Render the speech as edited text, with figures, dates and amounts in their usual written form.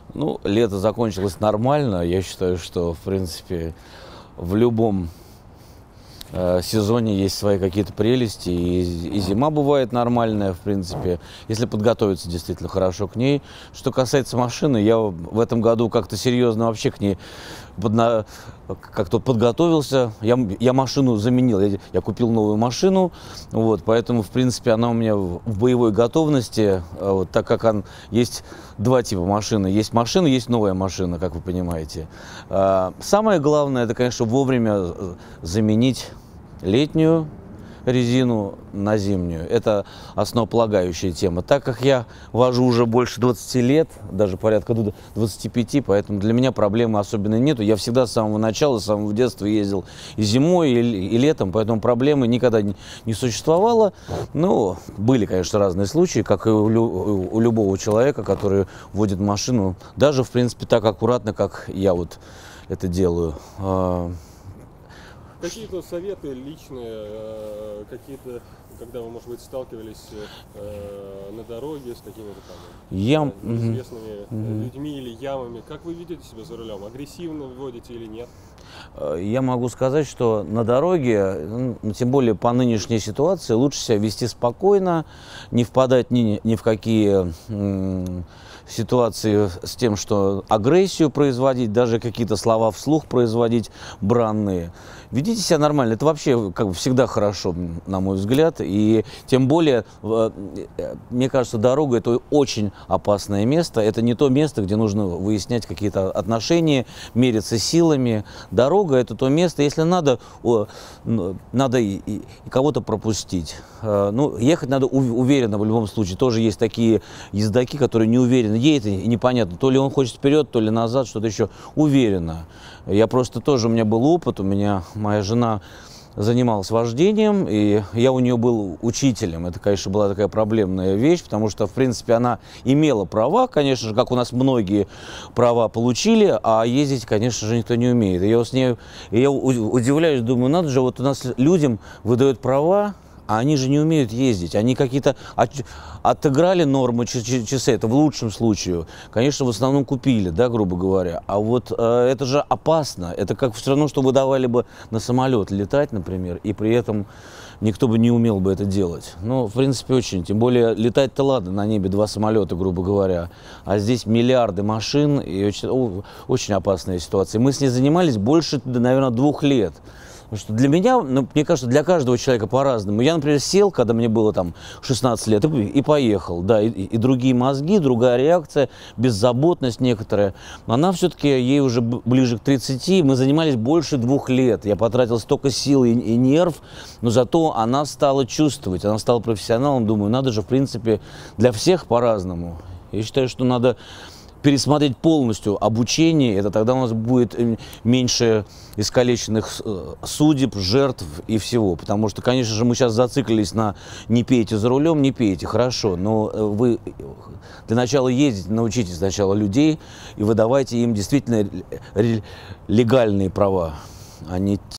Ну, лето закончилось нормально. Я считаю, что, в принципе, в любом сезоне есть свои какие-то прелести. И зима бывает нормальная, в принципе, если подготовиться действительно хорошо к ней. Что касается машины, я в этом году как-то серьезно вообще к ней как-то подготовился. Я машину заменил, я купил новую машину, вот, поэтому, в принципе, она у меня в боевой готовности, вот, так как есть два типа машины. Есть машина, есть новая машина, как вы понимаете. Самое главное, это, конечно, вовремя заменить летнюю резину на зимнюю. Это основополагающая тема. Так как я вожу уже больше 20 лет, даже порядка 25, поэтому для меня проблемы особенно нету. Я всегда с самого начала, с самого детства ездил и зимой, и летом, поэтому проблемы никогда не существовало. Но были, конечно, разные случаи, как и у любого человека, который водит машину, даже, в принципе, так аккуратно, как я вот это делаю. Какие-то советы личные, какие-то, когда вы, может быть, сталкивались на дороге с какими-то там неизвестными людьми или ямами, как вы ведете себя за рулем? Агрессивно водите или нет? Я могу сказать, что на дороге, тем более по нынешней ситуации, лучше себя вести спокойно, не впадать ни в какие ситуации с тем, что агрессию производить, даже какие-то слова вслух производить бранные. Ведите себя нормально. Это вообще как бы всегда хорошо, на мой взгляд. И тем более, мне кажется, дорога – это очень опасное место. Это не то место, где нужно выяснять какие-то отношения, мериться силами. Дорога – это то место, если надо и кого-то пропустить. Ну, ехать надо уверенно в любом случае. Тоже есть такие ездаки, которые не уверены. Едет и непонятно, то ли он хочет вперед, то ли назад, что-то еще. Уверенно. Я просто тоже, у меня был опыт, моя жена занималась вождением, и я у нее был учителем. Это, конечно, была такая проблемная вещь, потому что, в принципе, она имела права, конечно же, как у нас многие права получили, а ездить, конечно же, никто не умеет. И я удивляюсь, думаю, надо же, вот у нас людям выдают права, а они же не умеют ездить. Они какие-то отыграли нормы часы, это в лучшем случае. Конечно, в основном купили, да, грубо говоря. А вот это же опасно. Это как все равно, что вы давали бы на самолет летать, например, и при этом никто бы не умел бы это делать. Ну, в принципе, очень. Тем более, летать-то ладно, на небе 2 самолета, грубо говоря. А здесь миллиарды машин, и очень опасная ситуация. Мы с ней занимались больше, наверное, 2 лет. Потому что для меня, ну, мне кажется, для каждого человека по-разному. Я, например, сел, когда мне было там 16 лет, и поехал. Да, и другие мозги, другая реакция, беззаботность некоторая. Она все-таки, ей уже ближе к 30, мы занимались больше 2 лет. Я потратил столько сил и нерв, но зато она стала чувствовать, она стала профессионалом. Думаю, надо же, в принципе, для всех по-разному. Я считаю, что надо пересмотреть полностью обучение, это тогда у нас будет меньше искалеченных судеб, жертв и всего. Потому что, конечно же, мы сейчас зациклились на «не пейте за рулем», не пейте, хорошо, но вы для начала ездите, научите сначала людей и выдавайте им действительно легальные права, а не